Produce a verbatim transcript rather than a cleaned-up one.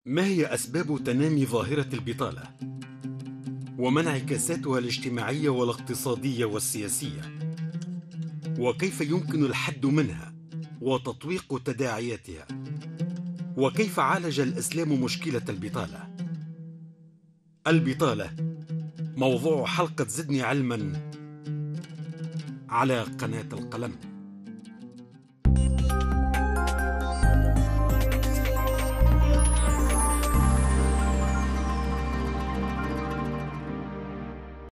ما هي أسباب تنامي ظاهرة البطالة؟ وما انعكاساتها الاجتماعية والاقتصادية والسياسية؟ وكيف يمكن الحد منها وتطويق تداعياتها؟ وكيف عالج الإسلام مشكلة البطالة؟ البطالة موضوع حلقة زدني علما على قناة القلم.